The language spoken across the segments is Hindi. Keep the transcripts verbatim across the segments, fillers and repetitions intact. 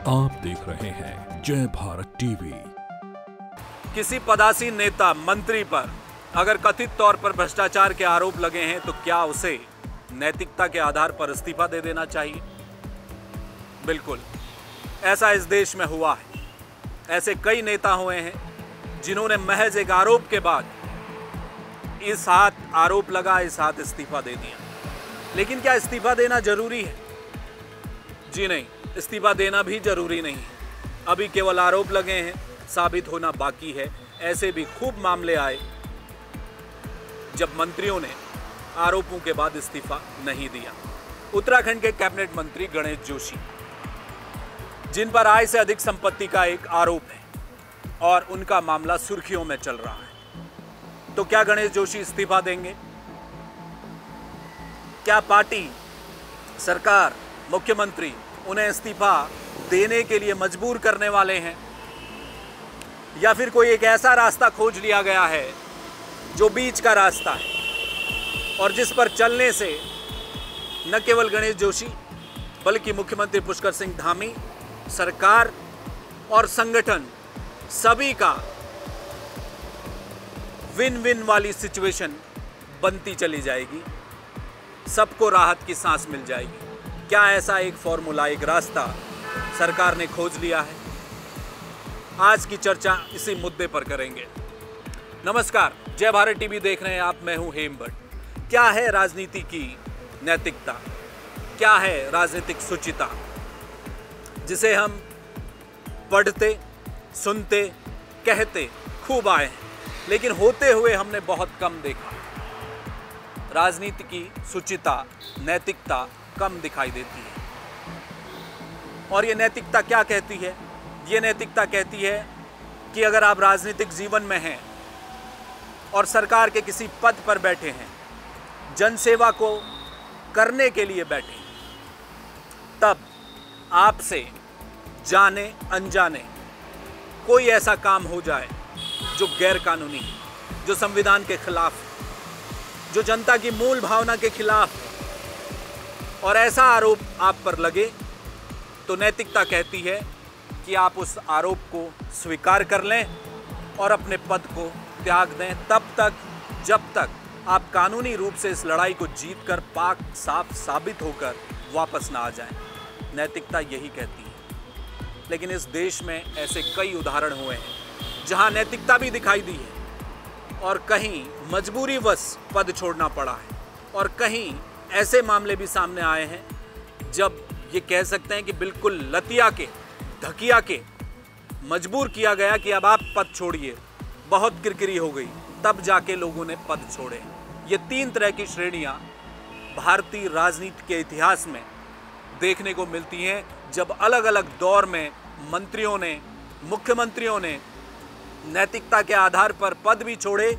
आप देख रहे हैं जय भारत टीवी। किसी पदासीन नेता मंत्री पर अगर कथित तौर पर भ्रष्टाचार के आरोप लगे हैं तो क्या उसे नैतिकता के आधार पर इस्तीफा दे देना चाहिए? बिल्कुल, ऐसा इस देश में हुआ है। ऐसे कई नेता हुए हैं जिन्होंने महज एक आरोप के बाद इस हाथ आरोप लगा, इस हाथ इस्तीफा दे दिया। लेकिन क्या इस्तीफा देना जरूरी है? जी नहीं, इस्तीफा देना भी जरूरी नहीं है। अभी केवल आरोप लगे हैं, साबित होना बाकी है। ऐसे भी खूब मामले आए जब मंत्रियों ने आरोपों के बाद इस्तीफा नहीं दिया। उत्तराखंड के कैबिनेट मंत्री गणेश जोशी, जिन पर आय से अधिक संपत्ति का एक आरोप है और उनका मामला सुर्खियों में चल रहा है, तो क्या गणेश जोशी इस्तीफा देंगे? क्या पार्टी, सरकार, मुख्यमंत्री उन्हें इस्तीफा देने के लिए मजबूर करने वाले हैं, या फिर कोई एक ऐसा रास्ता खोज लिया गया है जो बीच का रास्ता है और जिस पर चलने से न केवल गणेश जोशी बल्कि मुख्यमंत्री पुष्कर सिंह धामी, सरकार और संगठन सभी का विन विन वाली सिचुएशन बनती चली जाएगी, सबको राहत की सांस मिल जाएगी? क्या ऐसा एक फॉर्मूला, एक रास्ता सरकार ने खोज लिया है? आज की चर्चा इसी मुद्दे पर करेंगे। नमस्कार, जय भारत टीवी देख रहे हैं आप, मैं हूं हेमभट्ट। क्या है राजनीति की नैतिकता? क्या है राजनीतिक शुचिता, जिसे हम पढ़ते, सुनते, कहते खूब आए हैं, लेकिन होते हुए हमने बहुत कम देखा। राजनीति की शुचिता, नैतिकता कम दिखाई देती है। और ये नैतिकता क्या कहती है? ये नैतिकता कहती है कि अगर आप राजनीतिक जीवन में हैं और सरकार के किसी पद पर बैठे हैं, जनसेवा को करने के लिए बैठे हैं, तब आपसे जाने अनजाने कोई ऐसा काम हो जाए जो गैर कानूनी है, जो संविधान के खिलाफ है, जो जनता की मूल भावना के खिलाफ है, और ऐसा आरोप आप पर लगे, तो नैतिकता कहती है कि आप उस आरोप को स्वीकार कर लें और अपने पद को त्याग दें, तब तक जब तक आप कानूनी रूप से इस लड़ाई को जीतकर पाक साफ साबित होकर वापस ना आ जाएं। नैतिकता यही कहती है। लेकिन इस देश में ऐसे कई उदाहरण हुए हैं जहां नैतिकता भी दिखाई दी है और कहीं मजबूरीवश पद छोड़ना पड़ा है, और कहीं ऐसे मामले भी सामने आए हैं जब ये कह सकते हैं कि बिल्कुल लतिया के, धकिया के मजबूर किया गया कि अब आप पद छोड़िए, बहुत किरकिरी हो गई, तब जाके लोगों ने पद छोड़े। ये तीन तरह की श्रेणियां भारतीय राजनीति के इतिहास में देखने को मिलती हैं, जब अलग अलग दौर में मंत्रियों ने, मुख्यमंत्रियों ने नैतिकता के आधार पर पद भी छोड़े,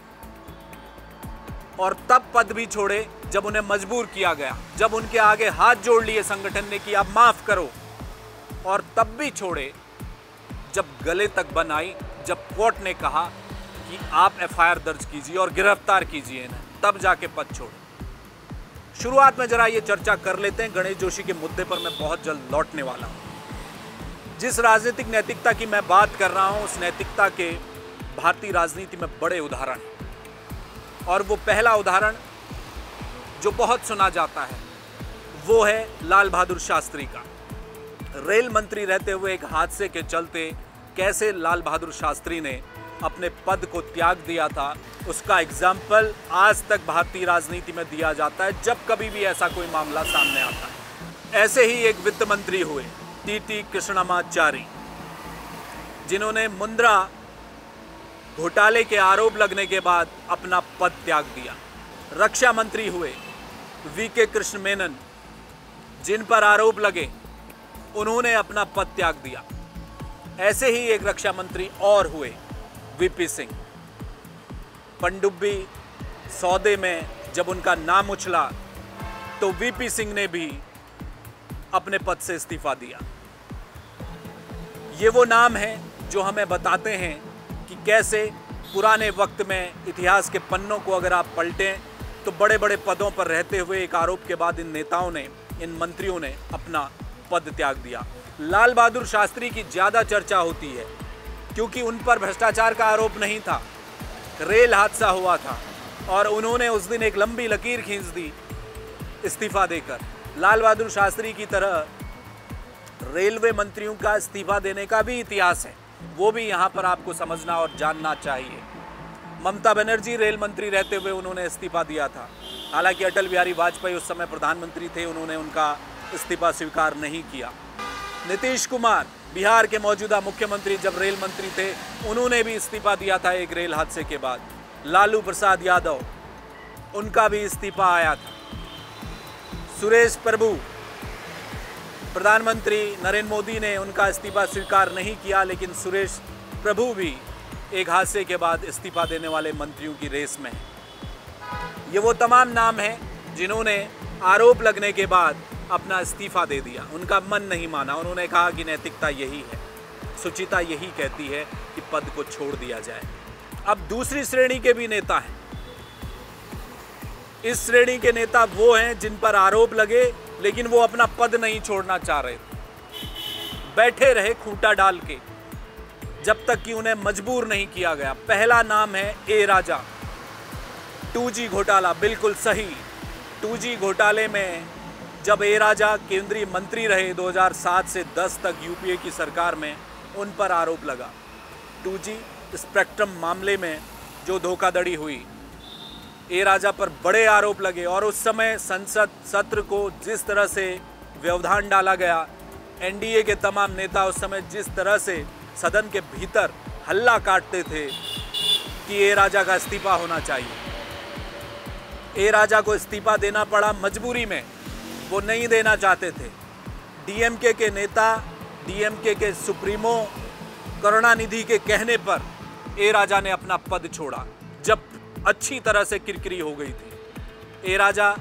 और तब पद भी छोड़े जब उन्हें मजबूर किया गया, जब उनके आगे हाथ जोड़ लिए संगठन ने कि आप माफ करो, और तब भी छोड़े जब गले तक बन आई, जब कोर्ट ने कहा कि आप एफ आई आर दर्ज कीजिए और गिरफ्तार कीजिए इन्हें, तब जाके पद छोड़े। शुरुआत में जरा ये चर्चा कर लेते हैं। गणेश जोशी के मुद्दे पर मैं बहुत जल्द लौटने वाला हूं। जिस राजनीतिक नैतिकता की मैं बात कर रहा हूं, उस नैतिकता के भारतीय राजनीति में बड़े उदाहरण हैं, और वो पहला उदाहरण जो बहुत सुना जाता है वो है लाल बहादुर शास्त्री का। रेल मंत्री रहते हुए एक हादसे के चलते कैसे लाल बहादुर शास्त्री ने अपने पद को त्याग दिया था, उसका एग्जाम्पल आज तक भारतीय राजनीति में दिया जाता है जब कभी भी ऐसा कोई मामला सामने आता है। ऐसे ही एक वित्त मंत्री हुए टी टी कृष्णमाचारी, जिन्होंने मुंद्रा घोटाले के आरोप लगने के बाद अपना पद त्याग दिया। रक्षा मंत्री हुए वी के कृष्ण मेनन, जिन पर आरोप लगे, उन्होंने अपना पद त्याग दिया। ऐसे ही एक रक्षा मंत्री और हुए वी पी सिंह। पनडुब्बी सौदे में जब उनका नाम उछला तो वी पी सिंह ने भी अपने पद से इस्तीफा दिया। ये वो नाम हैं जो हमें बताते हैं कि कैसे पुराने वक्त में इतिहास के पन्नों को अगर आप पलटें तो बड़े बड़े पदों पर रहते हुए एक आरोप के बाद इन नेताओं ने, इन मंत्रियों ने अपना पद त्याग दिया। लाल बहादुर शास्त्री की ज़्यादा चर्चा होती है क्योंकि उन पर भ्रष्टाचार का आरोप नहीं था, रेल हादसा हुआ था और उन्होंने उस दिन एक लंबी लकीर खींच दी इस्तीफा देकर। लाल बहादुर शास्त्री की तरह रेलवे मंत्रियों का इस्तीफा देने का भी इतिहास है, वो भी यहाँ पर आपको समझना और जानना चाहिए। ममता बनर्जी रेल मंत्री रहते हुए उन्होंने इस्तीफा दिया था, हालांकि अटल बिहारी वाजपेयी उस समय प्रधानमंत्री थे, उन्होंने उनका इस्तीफा स्वीकार नहीं किया। नीतीश कुमार बिहार के मौजूदा मुख्यमंत्री जब रेल मंत्री थे, उन्होंने भी इस्तीफा दिया था एक रेल हादसे के बाद। लालू प्रसाद यादव, उनका भी इस्तीफा आया था। सुरेश प्रभु, प्रधानमंत्री नरेंद्र मोदी ने उनका इस्तीफा स्वीकार नहीं किया, लेकिन सुरेश प्रभु भी एक हादसे के बाद इस्तीफा देने वाले मंत्रियों की रेस में है। ये वो तमाम नाम हैं जिन्होंने आरोप लगने के बाद अपना इस्तीफा दे दिया, उनका मन नहीं माना, उन्होंने कहा कि नैतिकता यही है, सुचिता यही कहती है कि पद को छोड़ दिया जाए। अब दूसरी श्रेणी के भी नेता हैं। इस श्रेणी के नेता वो हैं जिन पर आरोप लगे लेकिन वो अपना पद नहीं छोड़ना चाह रहे थे, बैठे रहे खूंटा डाल के जब तक कि उन्हें मजबूर नहीं किया गया। पहला नाम है ए राजा। टू जी घोटाला, बिल्कुल सही। टू जी घोटाले में जब ए राजा केंद्रीय मंत्री रहे दो हज़ार सात से दस तक यूपीए की सरकार में, उन पर आरोप लगा। टू जी स्पेक्ट्रम मामले में जो धोखाधड़ी हुई, ए राजा पर बड़े आरोप लगे और उस समय संसद सत्र को जिस तरह से व्यवधान डाला गया, एनडीए के तमाम नेता उस समय जिस तरह से सदन के भीतर हल्ला काटते थे कि ए राजा का इस्तीफा होना चाहिए। ए राजा को इस्तीफा देना पड़ा मजबूरी में, वो नहीं देना चाहते थे। डीएमके के नेता, डीएमके के सुप्रीमो करुणानिधि के कहने पर ए राजा ने अपना पद छोड़ा जब अच्छी तरह से किरकिरी हो गई थी। ए राजा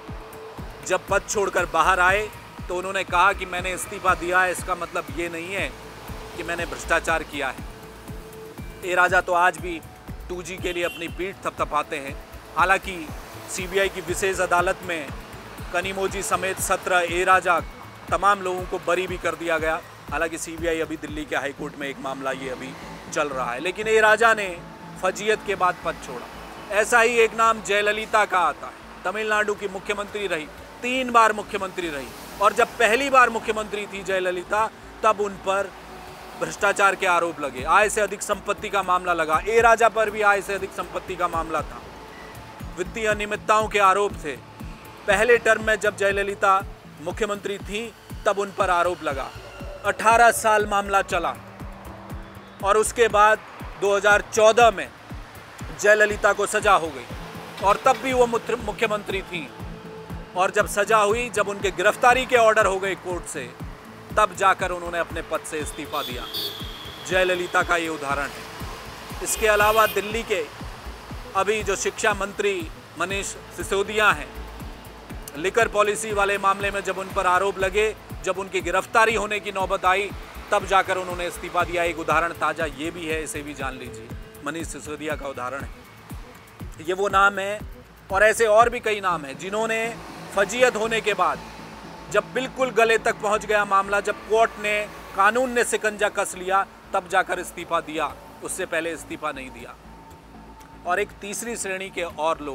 जब पद छोड़कर बाहर आए तो उन्होंने कहा कि मैंने इस्तीफा दिया है, इसका मतलब ये नहीं है कि मैंने भ्रष्टाचार किया है। ए राजा तो आज भी टू जी के लिए अपनी पीठ थपथपाते हैं। हालांकि सीबीआई की विशेष अदालत में कनिमोझी समेत सत्रह ए राजा तमाम लोगों को बरी भी कर दिया गया। हालांकि सीबीआई अभी दिल्ली के हाईकोर्ट में एक मामला ये अभी चल रहा है, लेकिन ए राजा ने फजीयत के बाद पद छोड़ा। ऐसा ही एक नाम जयललिता का आता है। तमिलनाडु की मुख्यमंत्री रही, तीन बार मुख्यमंत्री रही, और जब पहली बार मुख्यमंत्री थी जयललिता तब उन पर भ्रष्टाचार के आरोप लगे, आय से अधिक संपत्ति का मामला लगा। ए राजा पर भी आय से अधिक संपत्ति का मामला था, वित्तीय अनियमितताओं के आरोप थे। पहले टर्म में जब जयललिता मुख्यमंत्री थी तब उन पर आरोप लगा। अठारह साल मामला चला और उसके बाद दो हज़ार चौदह में जयललिता को सजा हो गई और तब भी वो मुख्यमंत्री थी। और जब सजा हुई, जब उनके गिरफ्तारी के ऑर्डर हो गए कोर्ट से, तब जाकर उन्होंने अपने पद से इस्तीफा दिया। जयललिता का ये उदाहरण है। इसके अलावा दिल्ली के अभी जो शिक्षा मंत्री मनीष सिसोदिया हैं, लिकर पॉलिसी वाले मामले में जब उन पर आरोप लगे, जब उनकी गिरफ्तारी होने की नौबत आई, तब जाकर उन्होंने इस्तीफा दिया। एक उदाहरण ताज़ा ये भी है, इसे भी जान लीजिए। मनीष सिसोदिया का उदाहरण है। ये वो नाम है और ऐसे और भी कई नाम हैं जिन्होंने फजीयत होने के बाद, जब बिल्कुल गले तक पहुंच गया मामला, जब कोर्ट ने, कानून ने सिकंजा कस लिया, तब जाकर इस्तीफा दिया, उससे पहले इस्तीफा नहीं दिया। और एक तीसरी श्रेणी के और लोग,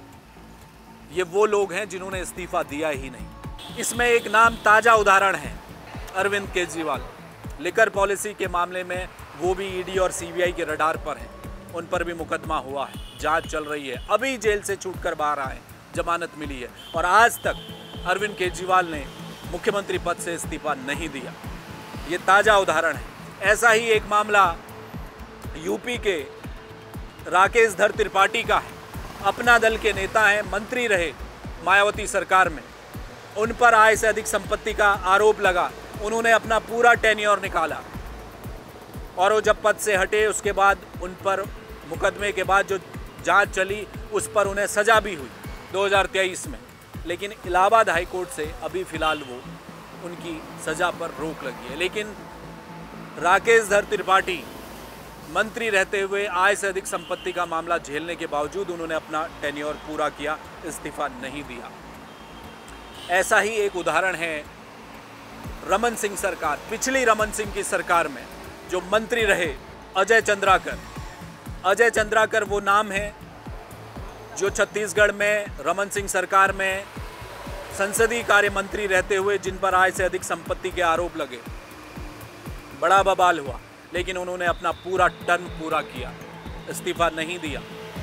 ये वो लोग हैं जिन्होंने इस्तीफा दिया ही नहीं। इसमें एक नाम ताज़ा उदाहरण है, अरविंद केजरीवाल। लिकर पॉलिसी के मामले में वो भी ईडी और सीबीआई के रडार पर हैं, उन पर भी मुकदमा हुआ है, जांच चल रही है, अभी जेल से छूटकर बाहर आए, जमानत मिली है, और आज तक अरविंद केजरीवाल ने मुख्यमंत्री पद से इस्तीफा नहीं दिया। ये ताज़ा उदाहरण है। ऐसा ही एक मामला यूपी के राकेश धर त्रिपाठी का है। अपना दल के नेता हैं, मंत्री रहे मायावती सरकार में, उन पर आय से अधिक संपत्ति का आरोप लगा, उन्होंने अपना पूरा टेन्योर निकाला और वो जब पद से हटे, उसके बाद उन पर मुकदमे के बाद जो जांच चली, उस पर उन्हें सजा भी हुई दो हज़ार तेईस में, लेकिन इलाहाबाद हाई कोर्ट से अभी फ़िलहाल वो उनकी सज़ा पर रोक लगी है। लेकिन राकेश धर त्रिपाठी मंत्री रहते हुए आय से अधिक संपत्ति का मामला झेलने के बावजूद उन्होंने अपना टेन्योर पूरा किया, इस्तीफा नहीं दिया। ऐसा ही एक उदाहरण है रमन सिंह सरकार, पिछली रमन सिंह की सरकार में जो मंत्री रहे अजय चंद्राकर, अजय चंद्राकर वो नाम है जो छत्तीसगढ़ में रमन सिंह सरकार में संसदीय कार्य मंत्री रहते हुए जिन पर आय से अधिक संपत्ति के आरोप लगे, बड़ा बवाल हुआ, लेकिन उन्होंने अपना पूरा टर्म पूरा किया, इस्तीफा नहीं दिया।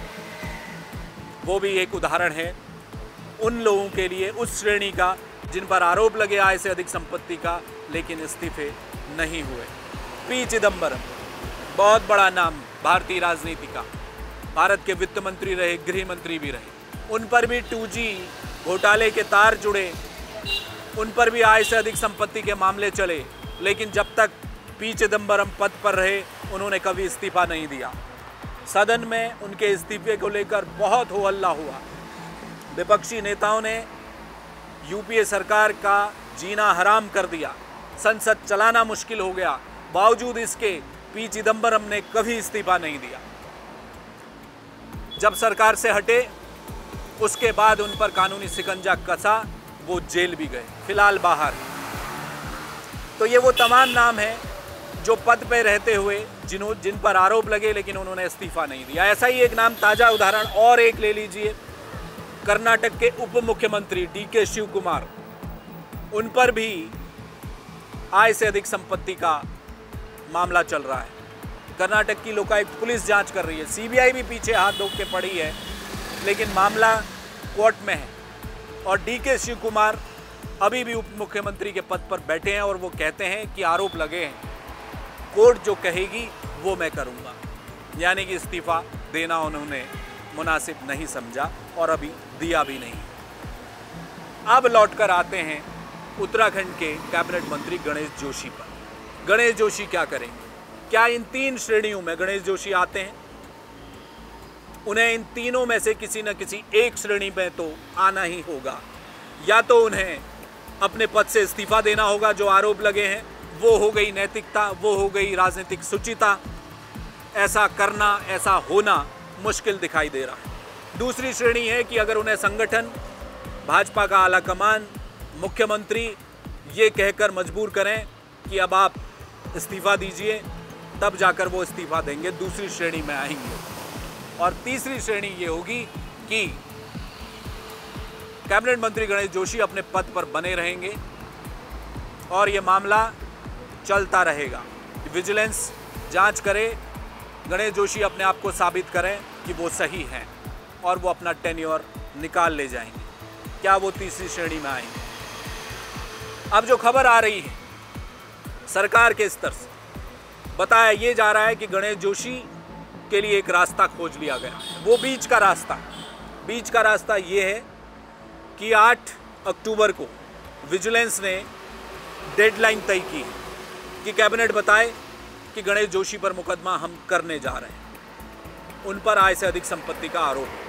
वो भी एक उदाहरण है उन लोगों के लिए, उस श्रेणी का जिन पर आरोप लगे आय से अधिक संपत्ति का, लेकिन इस्तीफे नहीं हुए। पी चिदंबरम बहुत बड़ा नाम भारतीय राजनीति का, भारत के वित्त मंत्री रहे, गृह मंत्री भी रहे। उन पर भी टू जी घोटाले के तार जुड़े, उन पर भी आय से अधिक संपत्ति के मामले चले, लेकिन जब तक पी चिदंबरम पद पर रहे उन्होंने कभी इस्तीफा नहीं दिया। सदन में उनके इस्तीफे को लेकर बहुत हो हल्ला हुआ। विपक्षी नेताओं ने यूपीए सरकार का जीना हराम कर दिया, संसद चलाना मुश्किल हो गया। बावजूद इसके पी चिदंबरम ने कभी इस्तीफा नहीं दिया। जब सरकार से हटे उसके बाद उन पर कानूनी शिकंजा कसा, वो जेल भी गए, फिलहाल बाहर। तो ये वो तमाम नाम हैं जो पद पे रहते हुए जिन्हों जिन पर आरोप लगे लेकिन उन्होंने इस्तीफा नहीं दिया। ऐसा ही एक नाम, ताजा उदाहरण और एक ले लीजिए, कर्नाटक के उप मुख्यमंत्री डी के शिव कुमार। उन पर भी आय से अधिक संपत्ति का मामला चल रहा है। कर्नाटक की लोकायुक्त पुलिस जांच कर रही है, सीबीआई भी पीछे हाथ धो के पड़ी है, लेकिन मामला कोर्ट में है। और डी के शिव कुमार अभी भी उप मुख्यमंत्री के पद पर बैठे हैं और वो कहते हैं कि आरोप लगे हैं, कोर्ट जो कहेगी वो मैं करूंगा। यानी कि इस्तीफा देना उन्होंने मुनासिब नहीं समझा और अभी दिया भी नहीं। अब लौटकर आते हैं उत्तराखंड के कैबिनेट मंत्री गणेश जोशी पर। गणेश जोशी क्या करेंगे? क्या इन तीन श्रेणियों में गणेश जोशी आते हैं? उन्हें इन तीनों में से किसी न किसी एक श्रेणी में तो आना ही होगा। या तो उन्हें अपने पद से इस्तीफा देना होगा, जो आरोप लगे हैं, वो हो गई नैतिकता, वो हो गई राजनीतिक शुचिता। ऐसा करना, ऐसा होना मुश्किल दिखाई दे रहा है। दूसरी श्रेणी है कि अगर उन्हें संगठन, भाजपा का आला कमान, मुख्यमंत्री ये कहकर मजबूर करें कि अब आप इस्तीफा दीजिए, तब जाकर वो इस्तीफा देंगे, दूसरी श्रेणी में आएंगे। और तीसरी श्रेणी ये होगी कि कैबिनेट मंत्री गणेश जोशी अपने पद पर बने रहेंगे और ये मामला चलता रहेगा। विजिलेंस जांच करे, गणेश जोशी अपने आप को साबित करें कि वो सही हैं और वो अपना टेन्योर निकाल ले जाएंगे। क्या वो तीसरी श्रेणी में आएंगे? अब जो खबर आ रही है सरकार के स्तर से, बताया ये जा रहा है कि गणेश जोशी के लिए एक रास्ता खोज लिया गया है। वो बीच का रास्ता बीच का रास्ता ये है कि आठ अक्टूबर को विजिलेंस ने डेडलाइन तय की है कि कैबिनेट बताए कि गणेश जोशी पर मुकदमा हम करने जा रहे हैं, उन पर आय से अधिक संपत्ति का आरोप है।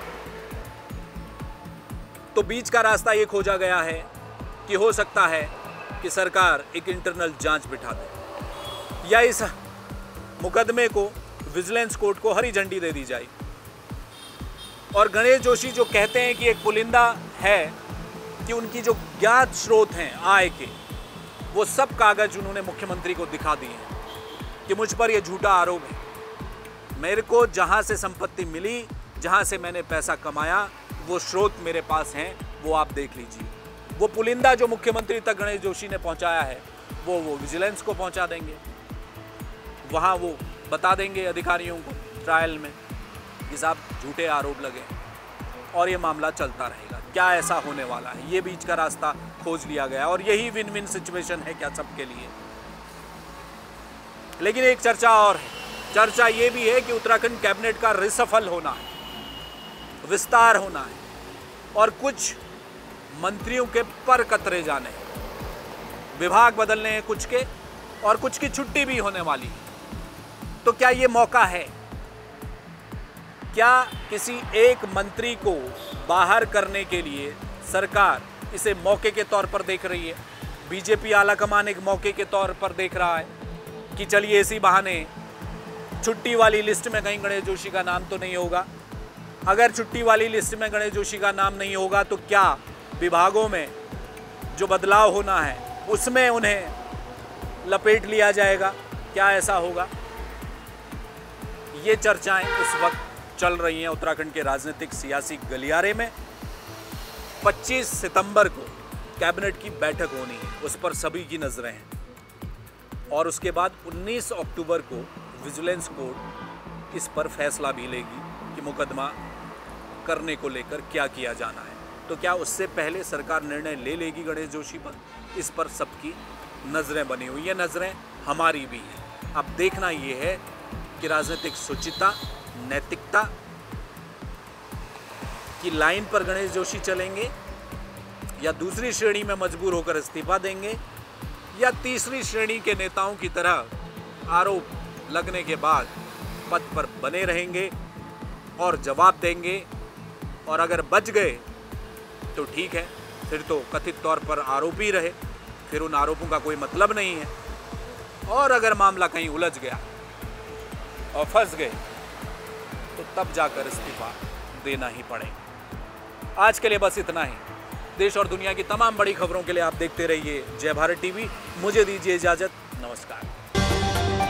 तो बीच का रास्ता ये खोजा गया है कि हो सकता है कि सरकार एक इंटरनल जांच बिठा दे या इस मुकदमे को विजिलेंस कोर्ट को हरी झंडी दे दी जाए। और गणेश जोशी जो कहते हैं कि एक पुलिंदा है कि उनकी जो ज्ञात स्रोत हैं आय के, वो सब कागज उन्होंने मुख्यमंत्री को दिखा दिए हैं कि मुझ पर यह झूठा आरोप है, मेरे को जहां से संपत्ति मिली, जहां से मैंने पैसा कमाया, वो स्रोत मेरे पास हैं, वो आप देख लीजिए। वो पुलिंदा जो मुख्यमंत्री तक गणेश जोशी ने पहुंचाया है वो वो विजिलेंस को पहुंचा देंगे। वहां वो बता देंगे अधिकारियों को ट्रायल में कि साहब झूठे आरोप लगे और ये मामला चलता रहेगा। क्या ऐसा होने वाला है? ये बीच का रास्ता खोज लिया गया और यही विन विन सिचुएशन है क्या सबके लिए। लेकिन एक चर्चा और है, चर्चा ये भी है कि उत्तराखंड कैबिनेट का रिसफल होना है, विस्तार होना है और कुछ मंत्रियों के पर कतरे जाने, विभाग बदलने हैं कुछ के और कुछ की छुट्टी भी होने वाली है। तो क्या ये मौका है? क्या किसी एक मंत्री को बाहर करने के लिए सरकार इसे मौके के तौर पर देख रही है? बीजेपी आलाकमान एक मौके के तौर पर देख रहा है कि चलिए इसी बहाने छुट्टी वाली लिस्ट में कहीं गणेश जोशी का नाम तो नहीं होगा। अगर छुट्टी वाली लिस्ट में गणेश जोशी का नाम नहीं होगा तो क्या विभागों में जो बदलाव होना है उसमें उन्हें लपेट लिया जाएगा? क्या ऐसा होगा? ये चर्चाएं इस वक्त चल रही हैं उत्तराखंड के राजनीतिक सियासी गलियारे में। पच्चीस सितंबर को कैबिनेट की बैठक होनी है, उस पर सभी की नजरें हैं। और उसके बाद उन्नीस अक्टूबर को विजिलेंस कोर्ट इस पर फैसला भी लेगी कि मुकदमा करने को लेकर क्या किया जाना है। तो क्या उससे पहले सरकार निर्णय ले लेगी गणेश जोशी पर? इस पर सबकी नजरें बनी हुई है, नजरें हमारी भी हैं। अब देखना यह है कि राजनीतिक शुचिता, नैतिकता की लाइन पर गणेश जोशी चलेंगे या दूसरी श्रेणी में मजबूर होकर इस्तीफा देंगे, या तीसरी श्रेणी के नेताओं की तरह आरोप लगने के बाद पद पर बने रहेंगे और जवाब देंगे। और अगर बच गए तो ठीक है, फिर तो कथित तौर पर आरोपी रहे, फिर उन आरोपों का कोई मतलब नहीं है। और अगर मामला कहीं उलझ गया और फंस गए तो तब जाकर इस्तीफा देना ही पड़ेगा। आज के लिए बस इतना ही। देश और दुनिया की तमाम बड़ी खबरों के लिए आप देखते रहिए जय भारत टीवी। मुझे दीजिए इजाजत। नमस्कार।